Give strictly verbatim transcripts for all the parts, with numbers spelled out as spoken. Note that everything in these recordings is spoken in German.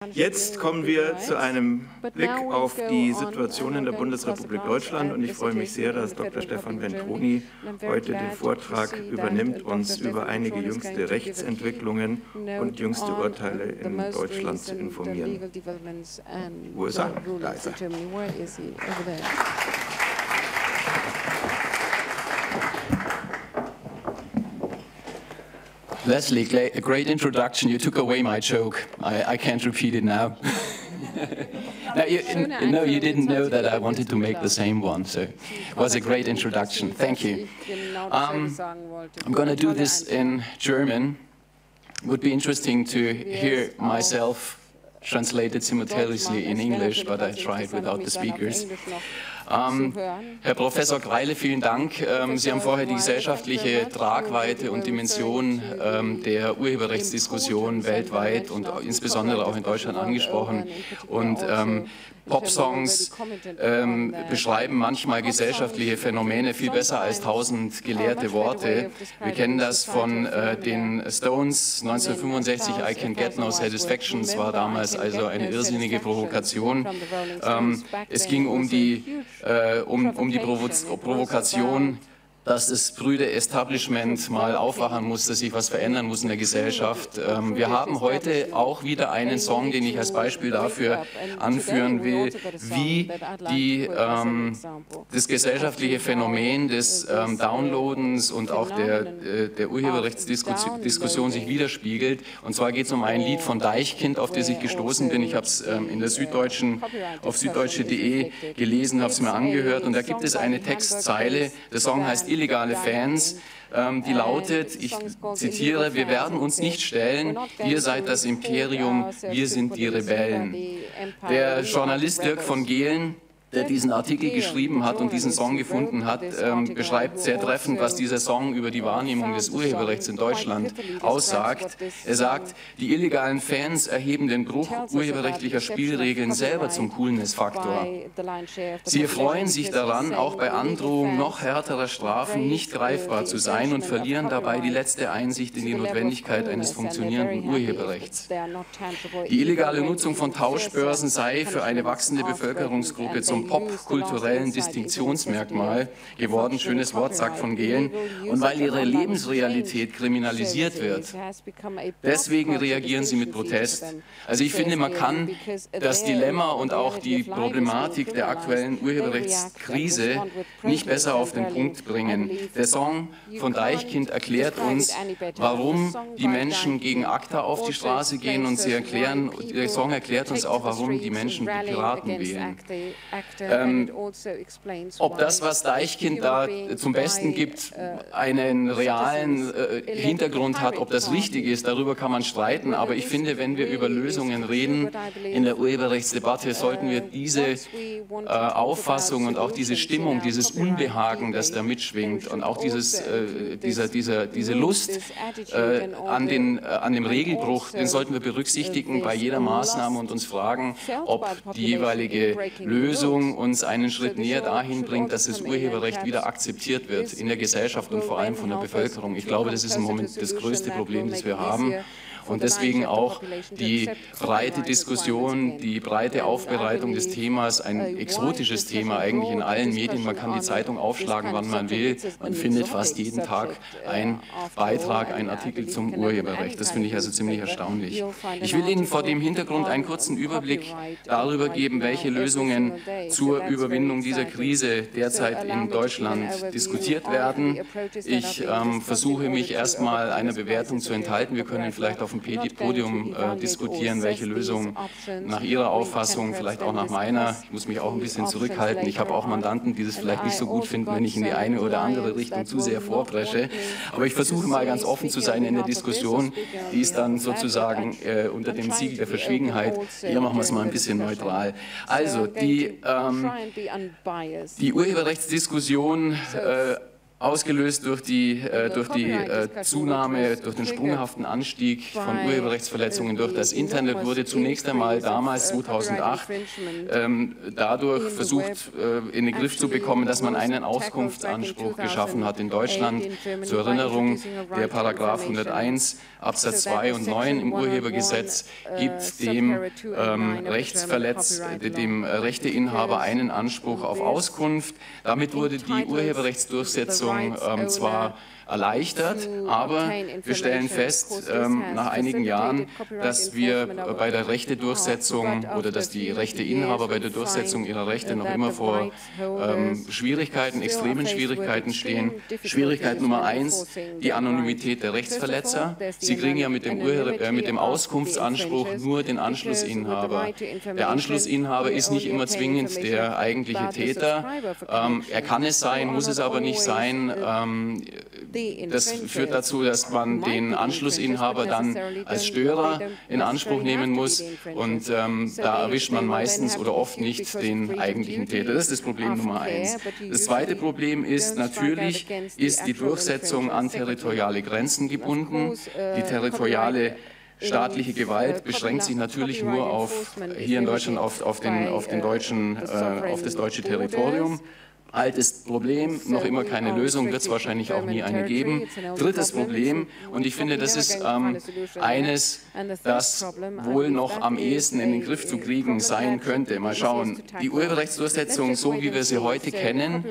Jetzt kommen wir zu einem Blick auf die Situation in der Bundesrepublik Deutschland und ich freue mich sehr, dass Doktor Stefan Ventroni heute den Vortrag übernimmt, uns über einige jüngste Rechtsentwicklungen und jüngste Urteile in Deutschland zu informieren. Wo ist er? Da ist er. Leslie, a great introduction. You took away my joke. I, I can't repeat it now. no, you, no, you didn't know that I wanted to make the same one, so it was a great introduction. Thank you. Um, I'm going to do this in German. It would be interesting to hear myself translated simultaneously in English, but I tried without the speakers. Ähm, Herr Professor Greile, vielen Dank. Ähm, Sie haben vorher die gesellschaftliche Tragweite und Dimension ähm, der Urheberrechtsdiskussion weltweit und insbesondere auch in Deutschland angesprochen. Und ähm, Popsongs ähm, beschreiben manchmal gesellschaftliche Phänomene viel besser als tausend gelehrte Worte. Wir kennen das von äh, den Stones neunzehnhundertfünfundsechzig, I Can Get No Satisfaction. Es war damals also eine irrsinnige Provokation. Ähm, es ging um die Äh, um, um die Provo Provokation, dass das prüde Establishment mal aufwachen muss, dass sich was verändern muss in der Gesellschaft. Ähm, wir haben heute auch wieder einen Song, den ich als Beispiel dafür anführen will, wie die, ähm, das gesellschaftliche Phänomen des ähm, Downloadens und auch der, äh, der Urheberrechtsdiskussion sich widerspiegelt. Und zwar geht es um ein Lied von Deichkind, auf das ich gestoßen bin. Ich habe es ähm, in der Süddeutschen, auf süddeutsche punkt de gelesen, habe es mir angehört und da gibt es eine Textzeile, der Song heißt Illegale Fans, ähm, die lautet, ich zitiere, wir werden uns nicht stellen, ihr seid das Imperium, wir sind die Rebellen. Der Journalist Dirk von Gehlen, der diesen Artikel geschrieben hat und diesen Song gefunden hat, ähm, beschreibt sehr treffend, was dieser Song über die Wahrnehmung des Urheberrechts in Deutschland aussagt. Er sagt, die illegalen Fans erheben den Bruch urheberrechtlicher Spielregeln selber zum Coolness-Faktor. Sie erfreuen sich daran, auch bei Androhung noch härterer Strafen nicht greifbar zu sein und verlieren dabei die letzte Einsicht in die Notwendigkeit eines funktionierenden Urheberrechts. Die illegale Nutzung von Tauschbörsen sei für eine wachsende Bevölkerungsgruppe zum popkulturellen Distinktionsmerkmal geworden, schönes Wort, sagt von Gehlen, und weil ihre Lebensrealität kriminalisiert wird. Deswegen reagieren sie mit Protest. Also ich finde, man kann das Dilemma und auch die Problematik der aktuellen Urheberrechtskrise nicht besser auf den Punkt bringen. Der Song von Deichkind erklärt uns, warum die Menschen gegen ACTA auf die Straße gehen und sie erklären, der Song erklärt uns auch, warum die Menschen die Piraten wählen. Ähm, ob das, was Deichkind da zum Besten gibt, einen realen äh, Hintergrund hat, ob das richtig ist, darüber kann man streiten. Aber ich finde, wenn wir über Lösungen reden in der Urheberrechtsdebatte, sollten wir diese äh, Auffassung und auch diese Stimmung, dieses Unbehagen, das da mitschwingt und auch dieses, äh, dieser, dieser, diese Lust äh, an, den, äh, an dem Regelbruch, den sollten wir berücksichtigen bei jeder Maßnahme und uns fragen, ob die jeweilige Lösung uns einen Schritt näher dahin bringt, dass das Urheberrecht wieder akzeptiert wird in der Gesellschaft und vor allem von der Bevölkerung. Ich glaube, das ist im Moment das größte Problem, das wir haben. Und deswegen auch die breite Diskussion, die breite Aufbereitung des Themas, ein exotisches Thema eigentlich in allen Medien. Man kann die Zeitung aufschlagen, wann man will. Man findet fast jeden Tag einen Beitrag, einen Artikel zum Urheberrecht. Das finde ich also ziemlich erstaunlich. Ich will Ihnen vor dem Hintergrund einen kurzen Überblick darüber geben, welche Lösungen zur Überwindung dieser Krise derzeit in Deutschland diskutiert werden. Ich ähm, versuche mich erstmal einer Bewertung zu enthalten. Wir können vielleicht auf dem Podium äh, diskutieren, welche Lösung nach Ihrer Auffassung, vielleicht auch nach meiner. Ich muss mich auch ein bisschen zurückhalten. Ich habe auch Mandanten, die das vielleicht nicht so gut finden, wenn ich in die eine oder andere Richtung zu sehr vorpresche. Aber ich versuche mal ganz offen zu sein in der Diskussion. Die ist dann sozusagen äh, unter dem Siegel der Verschwiegenheit. Hier machen wir es mal ein bisschen neutral. Also, die, ähm, die Urheberrechtsdiskussion äh, Ausgelöst durch die, äh, durch die äh, Zunahme, durch den sprunghaften Anstieg von Urheberrechtsverletzungen durch das Internet wurde zunächst einmal damals zweitausendacht ähm, dadurch versucht äh, in den Griff zu bekommen, dass man einen Auskunftsanspruch geschaffen hat in Deutschland. Zur Erinnerung, der Paragraph hunderteins Absatz zwei und neun im Urhebergesetz gibt dem ähm, Rechtsverletz, dem Rechteinhaber einen Anspruch auf Auskunft. Damit wurde die Urheberrechtsdurchsetzung Ähm, zwar erleichtert, aber wir stellen fest, ähm, nach einigen Jahren, dass wir bei der Rechtedurchsetzung oder dass die Rechteinhaber bei der Durchsetzung ihrer Rechte noch immer vor ähm, Schwierigkeiten, extremen Schwierigkeiten stehen. Schwierigkeit Nummer eins, die Anonymität der Rechtsverletzer. Sie kriegen ja mit dem, Urhe äh, mit dem Auskunftsanspruch nur den Anschlussinhaber. Der Anschlussinhaber ist nicht immer zwingend der eigentliche Täter. Ähm, er kann es sein, muss es aber nicht sein. Ähm, Das führt dazu, dass man den Anschlussinhaber dann als Störer in Anspruch nehmen muss und ähm, da erwischt man meistens oder oft nicht den eigentlichen Täter. Das ist das Problem Nummer eins. Das zweite Problem ist, natürlich ist die Durchsetzung an territoriale Grenzen gebunden. Die territoriale staatliche Gewalt beschränkt sich natürlich nur auf, hier in Deutschland auf, auf, den, auf, den deutschen, äh, auf das deutsche Territorium. Altes Problem, noch immer keine Lösung, wird es wahrscheinlich auch nie eine geben. Drittes Problem, und ich finde, das ist ähm, eines, das wohl noch am ehesten in den Griff zu kriegen sein könnte. Mal schauen, die Urheberrechtsdurchsetzung, so wie wir sie heute kennen,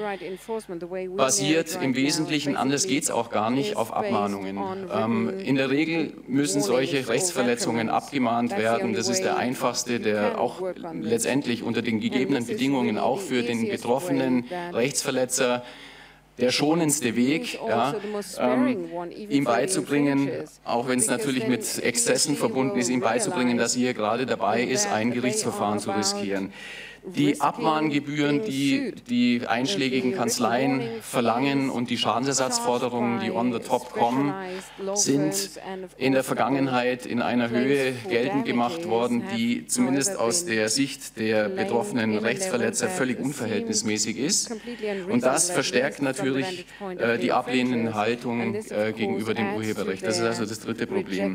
basiert im Wesentlichen, anders geht es auch gar nicht, auf Abmahnungen. Ähm, in der Regel müssen solche Rechtsverletzungen abgemahnt werden. Das ist der einfachste, der auch letztendlich unter den gegebenen Bedingungen auch für den Betroffenen Rechtsverletzer der schonendste Weg, ja, ähm, ihm beizubringen, auch wenn es natürlich mit Exzessen verbunden ist, ihm beizubringen, dass er hier gerade dabei ist, ein Gerichtsverfahren zu riskieren. Die Abmahngebühren, die die einschlägigen Kanzleien verlangen und die Schadensersatzforderungen, die on the top kommen, sind in der Vergangenheit in einer Höhe geltend gemacht worden, die zumindest aus der Sicht der betroffenen Rechtsverletzer völlig unverhältnismäßig ist. Und das verstärkt natürlich äh, die ablehnende Haltung äh, gegenüber dem Urheberrecht. Das ist also das dritte Problem.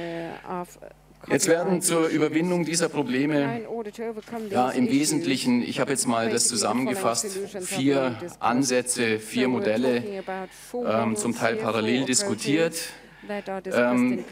Jetzt werden zur Überwindung dieser Probleme, ja, im Wesentlichen, ich habe jetzt mal das zusammengefasst, vier Ansätze, vier Modelle, ähm, zum Teil parallel diskutiert. Ähm,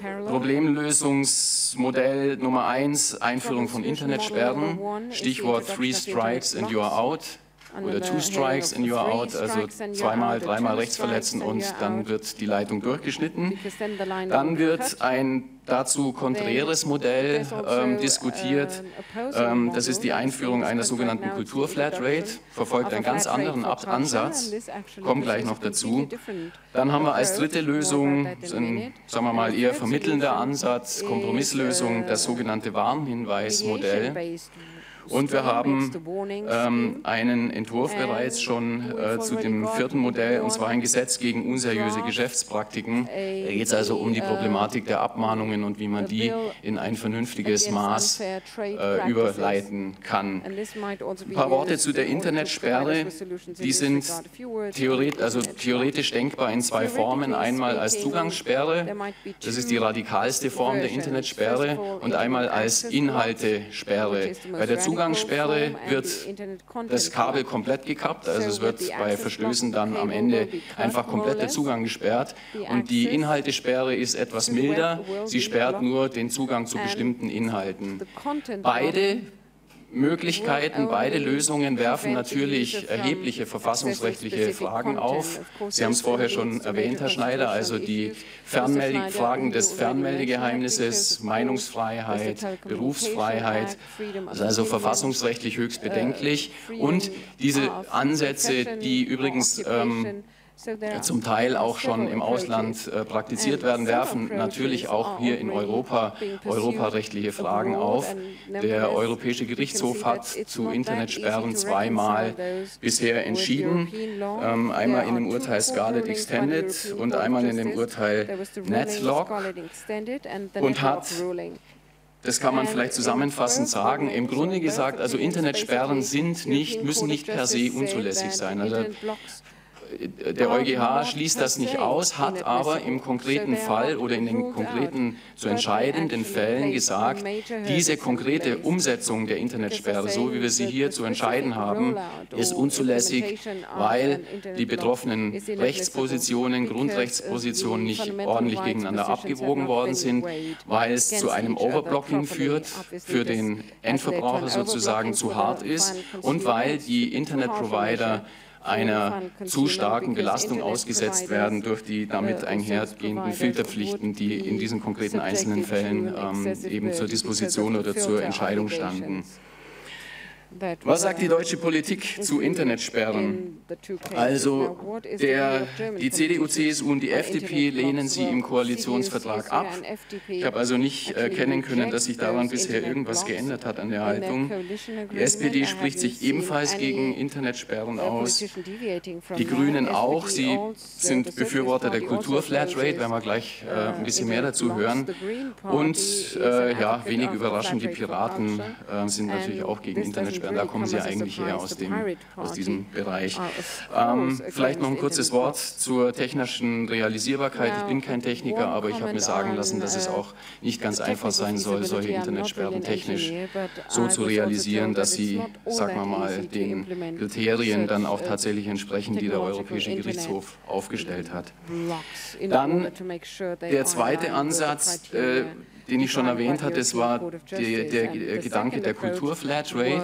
Problemlösungsmodell Nummer eins, Einführung von Internetsperren, Stichwort Three Strikes and you are out. Oder two strikes and you are out, also zweimal, dreimal rechts verletzen und dann wird die Leitung durchgeschnitten. Dann wird ein dazu konträres Modell ähm, diskutiert. Ähm, das ist die Einführung einer sogenannten Kulturflatrate, verfolgt einen ganz anderen Ab Ansatz, kommen gleich noch dazu. Dann haben wir als dritte Lösung, ein, sagen wir mal, eher vermittelnder Ansatz, Kompromisslösung, das sogenannte Warnhinweismodell. Und wir haben ähm, einen Entwurf bereits schon äh, zu dem vierten Modell, und zwar ein Gesetz gegen unseriöse Geschäftspraktiken. Da geht es also um die Problematik der Abmahnungen und wie man die in ein vernünftiges Maß äh, überleiten kann. Ein paar Worte zu der Internetsperre. Die sind theoret also theoretisch denkbar in zwei Formen. Einmal als Zugangssperre, das ist die radikalste Form der Internetsperre, und einmal als Inhaltesperre. Bei der Zugangssperre wird das Kabel komplett gekappt, also es wird bei Verstößen dann am Ende einfach komplett der Zugang gesperrt. Und die Inhaltesperre ist etwas milder, sie sperrt nur den Zugang zu bestimmten Inhalten. Beide Möglichkeiten, beide Lösungen werfen natürlich erhebliche verfassungsrechtliche Fragen auf. Sie haben es vorher schon erwähnt, Herr Schneider, also die Fernmelde Fragen des Fernmeldegeheimnisses, Meinungsfreiheit, Berufsfreiheit, also, also verfassungsrechtlich höchst bedenklich. Und diese Ansätze, die übrigens ähm, zum Teil auch schon im Ausland äh, praktiziert werden, werfen natürlich auch hier in Europa europarechtliche Fragen auf. Der Europäische Gerichtshof hat zu Internetsperren zweimal bisher entschieden, ähm, einmal in dem Urteil Scarlett Extended und einmal in dem Urteil Netlock, und hat, das kann man vielleicht zusammenfassend sagen, im Grunde gesagt, also Internetsperren sind nicht, müssen nicht per se unzulässig sein. Also der EuGH schließt das nicht aus, hat aber im konkreten Fall oder in den konkreten zu entscheidenden Fällen gesagt, diese konkrete Umsetzung der Internetsperre, so wie wir sie hier zu entscheiden haben, ist unzulässig, weil die betroffenen Rechtspositionen, Grundrechtspositionen nicht ordentlich gegeneinander abgewogen worden sind, weil es zu einem Overblocking führt, für den Endverbraucher sozusagen zu hart ist und weil die Internetprovider einer zu starken Belastung ausgesetzt werden durch die damit einhergehenden Filterpflichten, die in diesen konkreten einzelnen Fällen ähm, eben zur Disposition oder zur Entscheidung standen. Was sagt die deutsche Politik zu Internetsperren? Also der, die C D U, C S U und die F D P lehnen sie im Koalitionsvertrag ab. Ich habe also nicht erkennen können, dass sich daran bisher irgendwas geändert hat an der Haltung. Die S P D spricht sich ebenfalls gegen Internetsperren aus. Die Grünen auch. Sie sind Befürworter der Kulturflatrate, werden wir gleich äh, ein bisschen mehr dazu hören. Und äh, ja, wenig überraschend, die Piraten äh, sind natürlich auch gegen Internetsperren. Da kommen Sie eigentlich eher aus, dem, aus diesem Bereich. Ähm, vielleicht noch ein kurzes Wort zur technischen Realisierbarkeit. Ich bin kein Techniker, aber ich habe mir sagen lassen, dass es auch nicht ganz einfach sein soll, solche Internetsperren technisch so zu realisieren, dass sie, sagen wir mal, den Kriterien dann auch tatsächlich entsprechen, die der Europäische Gerichtshof aufgestellt hat. Dann der zweite Ansatz, äh, den ich schon erwähnt hatte, es war die, der Gedanke der Kulturflatrate.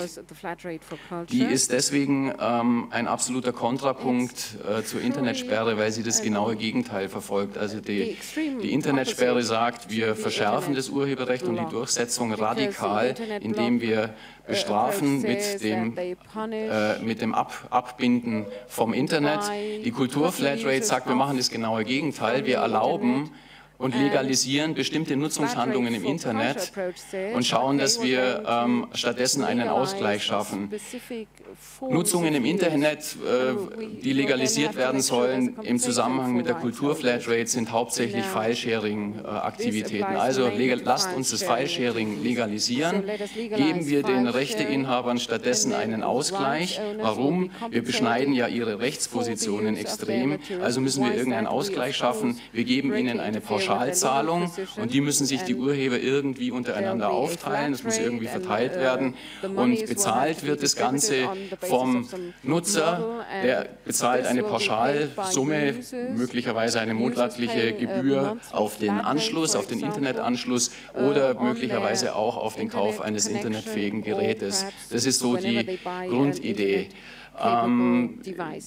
Die ist deswegen ähm, ein absoluter Kontrapunkt äh, zur Internetsperre, weil sie das genaue Gegenteil verfolgt. Also die, die Internetsperre sagt, wir verschärfen das Urheberrecht und die Durchsetzung radikal, indem wir bestrafen mit dem, äh, mit dem Ab Abbinden vom Internet. Die Kulturflatrate sagt, wir machen das genaue Gegenteil, wir erlauben und legalisieren bestimmte Nutzungshandlungen im Internet und schauen, dass wir ähm, stattdessen einen Ausgleich schaffen. Nutzungen im Internet, äh, die legalisiert werden sollen im Zusammenhang mit der Kulturflatrate, sind hauptsächlich File-Sharing-Aktivitäten. Also lasst uns das File-Sharing legalisieren, geben wir den Rechteinhabern stattdessen einen Ausgleich. Warum? Wir beschneiden ja ihre Rechtspositionen extrem, also müssen wir irgendeinen Ausgleich schaffen. Wir geben ihnen eine Pauschalzahlung und die müssen sich die Urheber irgendwie untereinander aufteilen, das muss irgendwie verteilt werden und bezahlt wird das Ganze vom Nutzer, der bezahlt eine Pauschalsumme, möglicherweise eine monatliche Gebühr auf den Anschluss, auf den Internetanschluss oder möglicherweise auch auf den Kauf eines internetfähigen Gerätes. Das ist so die Grundidee. Ähm,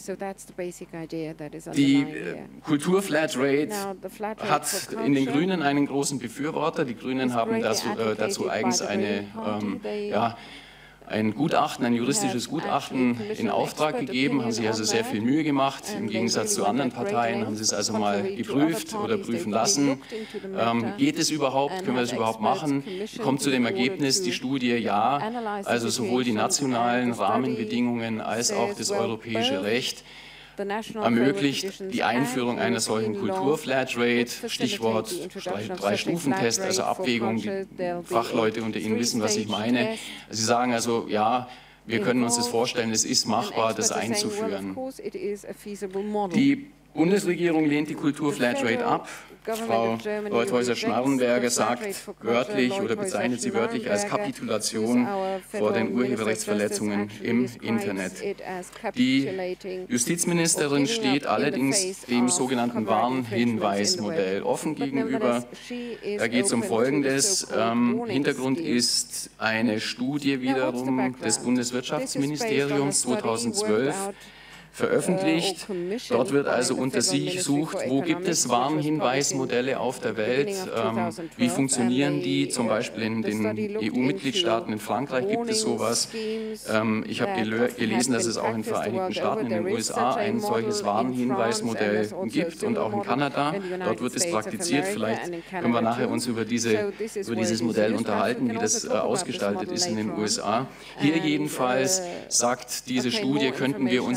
die Kulturflatrate hat in den Grünen einen großen Befürworter. Die Grünen haben dazu, äh, dazu eigens eine, ähm, ja, ein Gutachten, ein juristisches Gutachten in Auftrag gegeben, haben sich also sehr viel Mühe gemacht. Im Gegensatz zu anderen Parteien haben sie es also mal geprüft oder prüfen lassen. Ähm, geht es überhaupt? Können wir das überhaupt machen? Kommt zu dem Ergebnis, die Studie ja, also sowohl die nationalen Rahmenbedingungen als auch das europäische Recht ermöglicht die Einführung einer solchen Kulturflatrate, Stichwort Drei-Stufen-Test, also Abwägung, die Fachleute unter Ihnen wissen, was ich meine. Sie sagen also, ja, wir können uns das vorstellen, es ist machbar, das einzuführen. Die Bundesregierung lehnt die Kulturflatrate ab. Frau Leuthäuser-Schnarrenberger sagt wörtlich oder bezeichnet sie wörtlich als Kapitulation vor den Urheberrechtsverletzungen im Internet. Die Justizministerin steht allerdings dem sogenannten Warnhinweismodell offen gegenüber. Da geht es um Folgendes. Ähm, Hintergrund ist eine Studie wiederum des Bundeswirtschaftsministeriums zweitausendzwölf. Veröffentlicht. Dort wird also untersucht, wo gibt es Warnhinweismodelle auf der Welt, ähm, wie funktionieren die, zum Beispiel in den E U-Mitgliedstaaten, in Frankreich gibt es sowas. Ähm, ich habe gel gelesen, dass es auch in den Vereinigten Staaten, in den U S A ein solches Warnhinweismodell gibt und auch in Kanada. Dort wird es praktiziert. Vielleicht können wir nachher uns über, diese, über dieses Modell unterhalten, wie das äh, ausgestaltet ist in den U S A. Hier jedenfalls sagt diese Studie, könnten wir uns ein Warnhinweismodell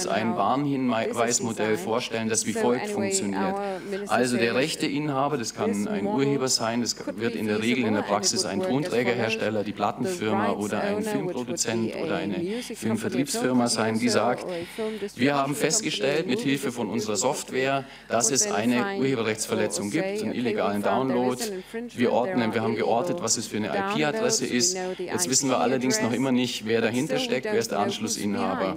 Warnhinweismodell vorstellen, das wie folgt funktioniert. Also der Rechteinhaber, das kann ein Urheber sein, das wird in der Regel in der Praxis ein Tonträgerhersteller, die Plattenfirma oder ein Filmproduzent oder eine Filmvertriebsfirma sein, die sagt, wir haben festgestellt mit Hilfe von unserer Software, dass es eine Urheberrechtsverletzung gibt, einen illegalen Download. Wir ordnen, wir haben geortet, was es für eine I P-Adresse ist. Jetzt wissen wir allerdings noch immer nicht, wer dahinter steckt, wer ist der Anschlussinhaber.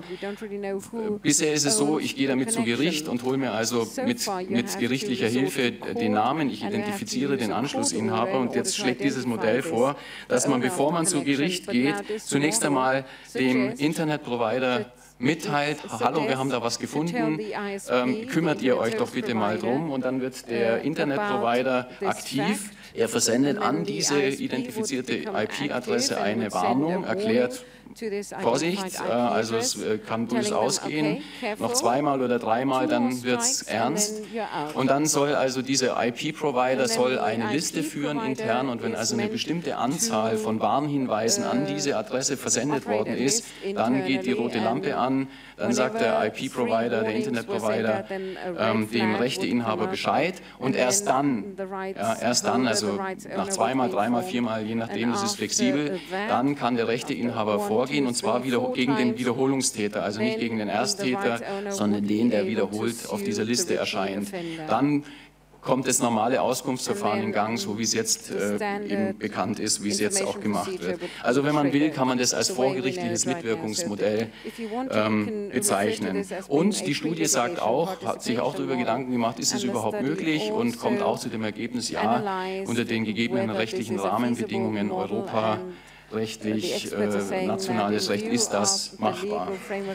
Bisher ist es so, ich gehe damit zu Gericht und hole mir also mit, mit gerichtlicher Hilfe den Namen, ich identifiziere den Anschlussinhaber und jetzt schlägt dieses Modell vor, dass man, bevor man zu Gericht geht, zunächst einmal dem Internetprovider mitteilt, hallo, wir haben da was gefunden, ähm, kümmert ihr euch doch bitte mal drum, und dann wird der Internetprovider aktiv, er versendet an diese identifizierte I P-Adresse eine Warnung, erklärt, Vorsicht, also es kann bös ausgehen, noch zweimal oder dreimal, dann wird es ernst. Und dann soll also dieser I P-Provider soll eine Liste führen intern, und wenn also eine bestimmte Anzahl von Warnhinweisen an diese Adresse versendet worden ist, dann geht die rote Lampe an, dann sagt der I P-Provider, der Internetprovider, ähm, dem Rechteinhaber Bescheid, und erst dann, ja, erst dann, also nach zweimal, dreimal, viermal, je nachdem, das ist flexibel, dann kann der Rechteinhaber vorgehen, und zwar wieder gegen den Wiederholungstäter, also nicht gegen den Ersttäter, sondern den, der wiederholt auf dieser Liste erscheint. Dann kommt das normale Auskunftsverfahren in Gang, so wie es jetzt äh, eben bekannt ist, wie es jetzt auch gemacht wird. Also wenn man will, kann man das als vorgerichtliches Mitwirkungsmodell ähm, bezeichnen. Und die Studie sagt auch, hat sich auch darüber Gedanken gemacht, ist es überhaupt möglich, und kommt auch zu dem Ergebnis, ja, unter den gegebenen rechtlichen Rahmenbedingungen Europa, rechtlich, äh, nationales Recht ist das machbar.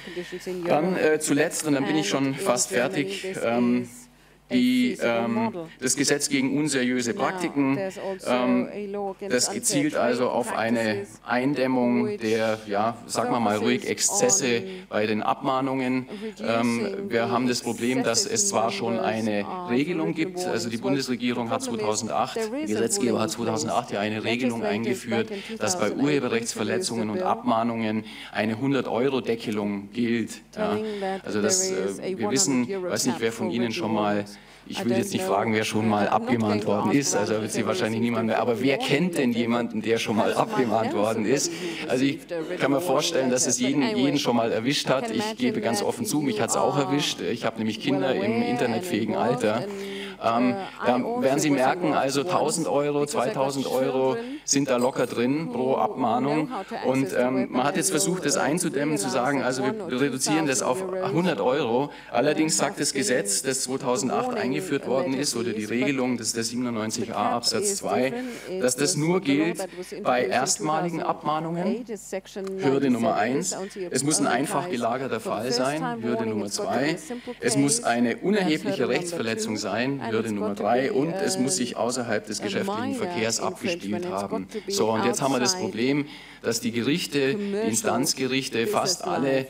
Dann äh, zuletzt, und dann bin ich schon fast fertig, ähm, Die, ähm, das Gesetz gegen unseriöse Praktiken, ähm, das gezielt also auf eine Eindämmung der, ja, sagen wir mal ruhig, Exzesse bei den Abmahnungen. Ähm, wir haben das Problem, dass es zwar schon eine Regelung gibt, also die Bundesregierung hat zweitausendacht, der Gesetzgeber hat zweitausendacht ja eine Regelung eingeführt, dass bei Urheberrechtsverletzungen und Abmahnungen eine hundert-Euro-Deckelung gilt. Ja. Also das, äh, wir wissen, ich weiß nicht, wer von Ihnen schon mal, ich will jetzt nicht fragen, wer schon mal abgemahnt worden ist, also wird Sie wahrscheinlich niemand mehr, aber wer kennt denn jemanden, der schon mal abgemahnt worden ist? Also ich kann mir vorstellen, dass es jeden, jeden schon mal erwischt hat. Ich gebe ganz offen zu, mich hat es auch erwischt. Ich habe nämlich Kinder im internetfähigen Alter. Ähm, da werden Sie merken, also tausend Euro, zweitausend Euro sind da locker drin pro Abmahnung, und ähm, man hat jetzt versucht, das einzudämmen, zu sagen, also wir reduzieren das auf hundert Euro. Allerdings sagt das Gesetz, das zweitausendacht eingeführt worden ist, oder die Regelung, das ist der siebenundneunzig a Absatz zwei, dass das nur gilt bei erstmaligen Abmahnungen, Hürde Nummer eins. Es muss ein einfach gelagerter Fall sein, Hürde Nummer zwei. Es muss eine unerhebliche Rechtsverletzung sein, Hürde Nummer drei, und es muss sich außerhalb des geschäftlichen Verkehrs abgespielt haben. So, und jetzt haben wir das Problem, dass die Gerichte, die Instanzgerichte, fast alle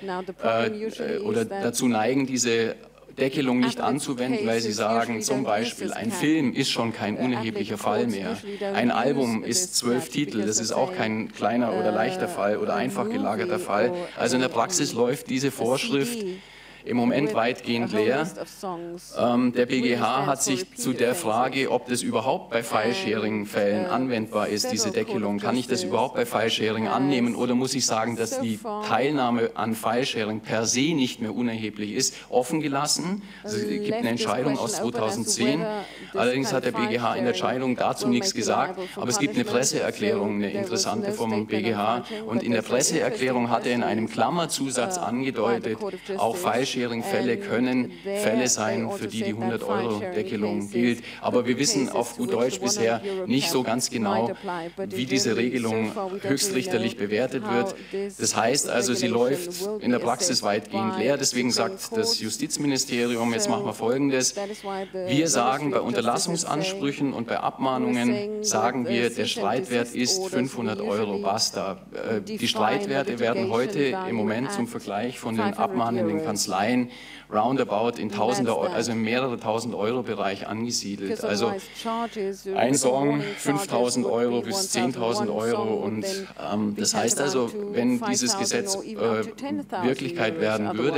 äh, oder dazu neigen, diese Deckelung nicht anzuwenden, weil sie sagen, zum Beispiel, ein Film ist schon kein unerheblicher Fall mehr. Ein Album ist zwölf Titel, das ist auch kein kleiner oder leichter Fall oder einfach gelagerter Fall. Also in der Praxis läuft diese Vorschrift im Moment weitgehend leer. Ähm, der B G H hat sich zu der Frage, ob das überhaupt bei File-Sharing-Fällen anwendbar ist, diese Deckelung, kann ich das überhaupt bei File-Sharing annehmen, oder muss ich sagen, dass die Teilnahme an File-Sharing per se nicht mehr unerheblich ist, offen gelassen. Also es gibt eine Entscheidung aus zweitausendzehn, allerdings hat der B G H in der Entscheidung dazu nichts gesagt, aber es gibt eine Presseerklärung, eine interessante vom B G H, und in der Presseerklärung hat er in einem Klammerzusatz angedeutet, auch File-Sharing Fälle können Fälle sein, für die die hundert Euro Deckelung gilt. Aber wir wissen auf gut Deutsch bisher nicht so ganz genau, wie diese Regelung höchstrichterlich bewertet wird. Das heißt also, sie läuft in der Praxis weitgehend leer. Deswegen sagt das Justizministerium, jetzt machen wir Folgendes. Wir sagen, bei Unterlassungsansprüchen und bei Abmahnungen sagen wir, der Streitwert ist fünfhundert Euro, basta. Die Streitwerte werden heute im Moment zum Vergleich von den abmahnenden Kanzleien roundabout in Tausender, also in mehrere tausend Euro Bereich angesiedelt. Also ein Song fünftausend Euro bis zehntausend Euro, und ähm, das heißt also, wenn dieses Gesetz äh, Wirklichkeit werden würde,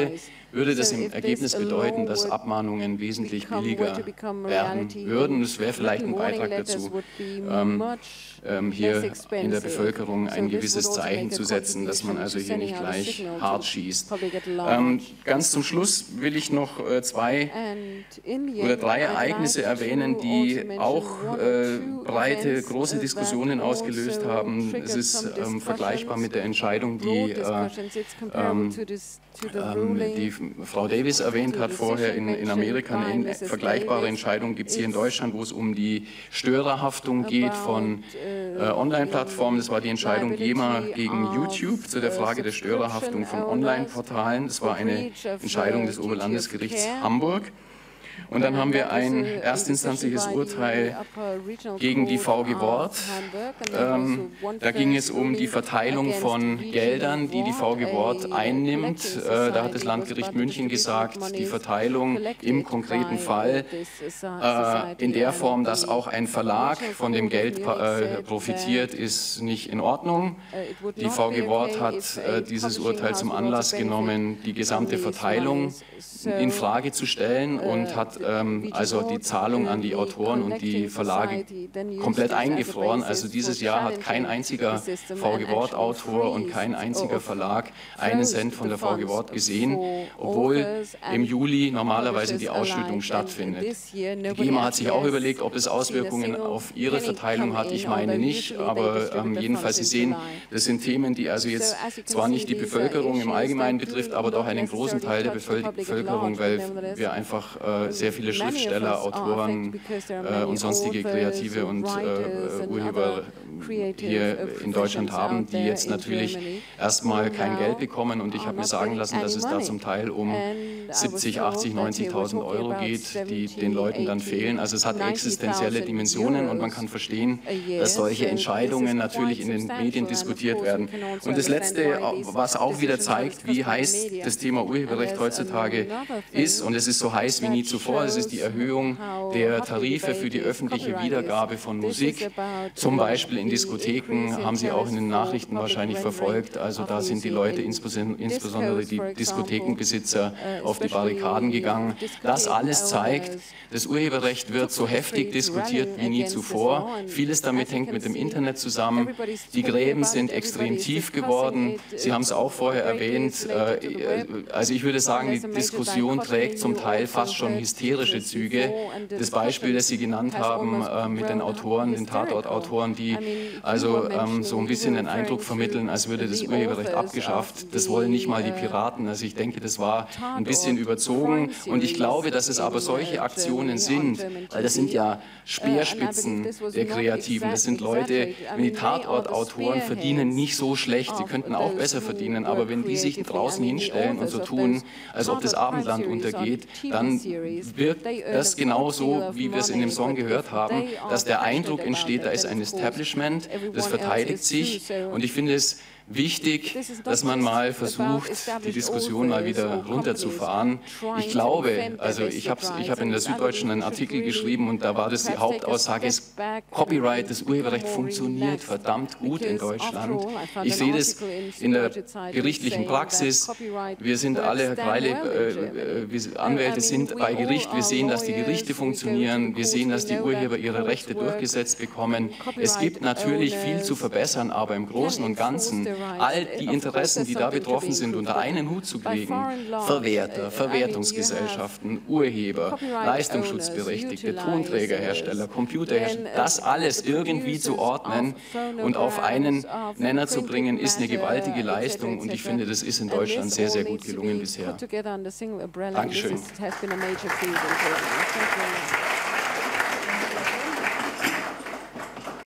würde das im Ergebnis bedeuten, dass Abmahnungen wesentlich billiger werden würden. Es wäre vielleicht ein Beitrag dazu, ähm, ähm, hier in der Bevölkerung ein gewisses Zeichen zu setzen, dass man also hier nicht gleich hart schießt. Ähm, ganz zum Schluss will ich noch äh, zwei oder drei Ereignisse erwähnen, die auch äh, breite, große Diskussionen ausgelöst haben. Es ist ähm, vergleichbar mit der Entscheidung, die äh, ähm, ähm, die Frau Davis erwähnt hat vorher in, in Amerika. Eine vergleichbare Entscheidung gibt es hier in Deutschland, wo es um die Störerhaftung geht von äh, Online-Plattformen. Das war die Entscheidung GEMA gegen YouTube zu der Frage der Störerhaftung von Online-Portalen. Das war eine Entscheidung des Oberlandesgerichts Hamburg. Und dann haben wir ein erstinstanzliches Urteil gegen die V G Wort. Ähm, da ging es um die Verteilung von Geldern, die die V G Wort einnimmt. Äh, da hat das Landgericht München gesagt, die Verteilung im konkreten Fall äh, in der Form, dass auch ein Verlag von dem Geld äh, profitiert, ist nicht in Ordnung. Die V G Wort hat äh, dieses Urteil zum Anlass genommen, die gesamte Verteilung in Frage zu stellen und hat ähm, also die Zahlung an die Autoren und die Verlage komplett eingefroren. Also dieses Jahr hat kein einziger V G Wort-Autor und kein einziger Verlag einen Cent von der V G Wort gesehen, obwohl im Juli normalerweise die Ausschüttung stattfindet. Die GEMA hat sich auch überlegt, ob es Auswirkungen auf ihre Verteilung hat. Ich meine nicht, aber ähm, jedenfalls, Sie sehen, das sind Themen, die also jetzt zwar nicht die Bevölkerung im Allgemeinen betrifft, aber doch einen großen Teil der Bevölkerung, weil wir einfach äh, sehr viele Schriftsteller, Autoren äh, und sonstige Kreative und äh, Urheber hier in Deutschland haben, die jetzt natürlich erstmal kein Geld bekommen. Und ich habe mir sagen lassen, dass es da zum Teil um siebzig, achtzig, neunzigtausend Euro geht, die den Leuten dann fehlen. Also es hat existenzielle Dimensionen und man kann verstehen, dass solche Entscheidungen natürlich in den Medien diskutiert werden. Und das Letzte, was auch wieder zeigt, wie heiß das Thema Urheberrecht heutzutage ist, und es ist so heiß wie nie zuvor, es ist die Erhöhung der Tarife für die öffentliche Wiedergabe von Musik, zum Beispiel in Diskotheken, haben Sie auch in den Nachrichten wahrscheinlich verfolgt. Also da sind die Leute, insbesondere die Diskothekenbesitzer, auf die Barrikaden gegangen. Das alles zeigt, das Urheberrecht wird so heftig diskutiert wie nie zuvor. Vieles damit hängt mit dem Internet zusammen. Die Gräben sind extrem tief geworden. Sie haben es auch vorher erwähnt. Also ich würde sagen, die Diskussion trägt zum Teil fast schon hysterische Züge. Das Beispiel, das Sie genannt haben mit den Autoren, den Tatortautoren, die also ähm, so ein bisschen den Eindruck vermitteln, als würde das Urheberrecht abgeschafft. Das wollen nicht mal die Piraten. Also ich denke, das war ein bisschen überzogen. Und ich glaube, dass es aber solche Aktionen sind, weil das sind ja Speerspitzen der Kreativen. Das sind Leute, wenn die Tatortautoren verdienen nicht so schlecht, sie könnten auch besser verdienen, aber wenn die sich draußen hinstellen und so tun, als ob das Abendland untergeht, dann wirkt das genauso, wie wir es in dem Song gehört haben, dass der Eindruck entsteht, da ist ein Establishment, das verteidigt sich, und ich finde es wichtig, dass man mal versucht, die Diskussion mal wieder runterzufahren. Ich glaube, also ich habe ich hab in der Süddeutschen einen Artikel geschrieben und da war das die Hauptaussage, ist, Copyright, das Urheberrecht funktioniert verdammt gut in Deutschland. Ich sehe das in der gerichtlichen Praxis. Wir sind alle, alle äh, wir Anwälte sind bei Gericht. Wir sehen, dass die Gerichte funktionieren. Wir sehen, dass die Urheber ihre Rechte durchgesetzt bekommen. Es gibt natürlich viel zu verbessern, aber im Großen und Ganzen all die Interessen, die da betroffen sind, unter einen Hut zu kriegen, Verwerter, Verwertungsgesellschaften, Urheber, Leistungsschutzberechtigte, Tonträgerhersteller, Computerhersteller, das alles irgendwie zu ordnen und auf einen Nenner zu bringen, ist eine gewaltige Leistung, und ich finde, das ist in Deutschland sehr, sehr gut gelungen bisher. Dankeschön.